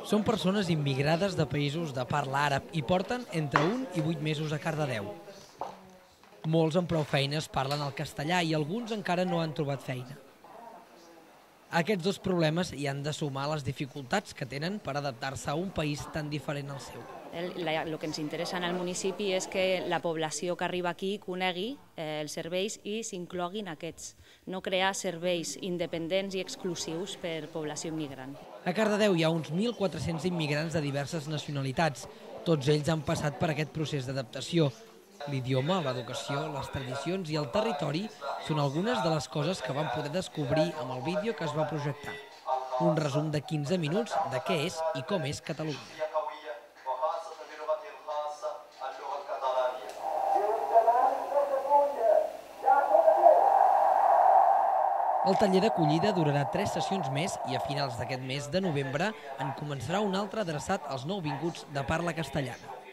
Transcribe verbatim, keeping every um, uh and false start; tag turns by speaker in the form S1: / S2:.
S1: Són persones immigrades de països de parla àrab i porten entre un i vuit mesos a Cardedeu. Molts amb prou feines parlen el castellà i alguns encara no han trobat feina. Aquests dos problemes hi han de sumar les dificultats que tenen per adaptar-se a un país tan diferent al seu.
S2: El, la, el que ens interessa en el municipi és que la població que arriba aquí conegui eh, els serveis i s'incloguin aquests, no crear serveis independents i exclusius per població immigrant.
S1: A Cardedeu hi ha uns mil quatre-cents immigrants de diverses nacionalitats. Tots ells han passat per aquest procés d'adaptació. L'idioma, l'educació, les tradicions i el territori són algunes de les coses que vam poder descobrir amb el vídeo que es va projectar. Un resum de quinze minuts de què és i com és Catalunya. El taller d'acollida durarà tres sessions més i a finals d'aquest mes de novembre en començarà un altre adreçat als nouvinguts de parla castellana.